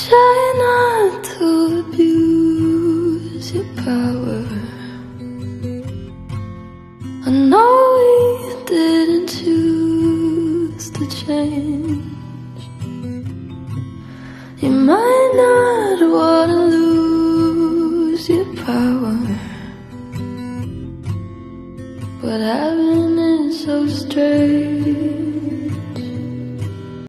Try not to abuse your power. I know we didn't choose to change. You might not wanna lose your power, but having it so straight